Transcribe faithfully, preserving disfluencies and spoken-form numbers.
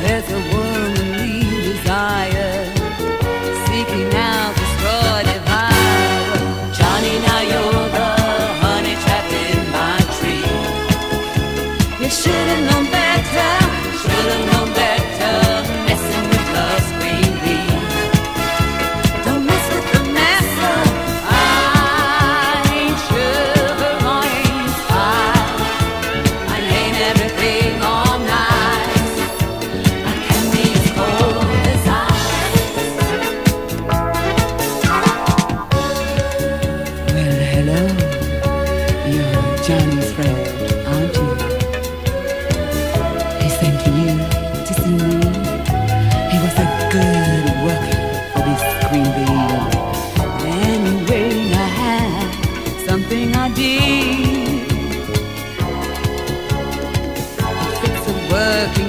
There's a womanly desire seeking out the straw divider. Johnny, now you're the honey trapped in my tree. You should have known better, should have known better, messing with love's queen bee. Don't mess with the master. I ain't sugar, I ain't spice. I ain't everything all nice. I can be as cold as ice. Well, hello, you're Johnny's friend, aren't you? He sent you to see me. He was a good worker for this queen bee. Anyway, I had something I did. Fix a working